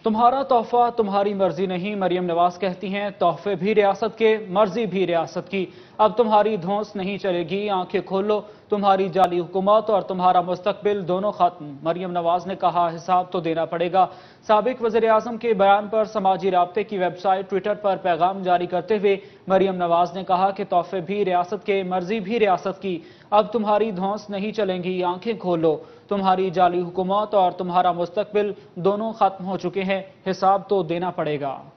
तुम्हारा तोहफा तुम्हारी मर्जी नहीं, मरियम नवाज कहती हैं तोहफे भी रियासत के, मर्जी भी रियासत की। अब तुम्हारी धौंस नहीं चलेगी, आंखें खोलो, तुम्हारी जाली हुकूमत और तुम्हारा मुस्तकबिल दोनों खत्म। मरियम नवाज ने कहा हिसाब तो देना पड़ेगा। साबिक वज़ीर आज़म के बयान पर समाजी राब्ते की वेबसाइट ट्विटर पर पैगाम जारी करते हुए मरियम नवाज ने कहा कि तोहफे भी रियासत के, मर्जी भी रियासत की। अब तुम्हारी धौंस नहीं चलेंगी, आंखें खोलो, तुम्हारी जाली हुकूमत और तुम्हारा मुस्तकबिल दोनों खत्म हो चुके हैं, हिसाब तो देना पड़ेगा।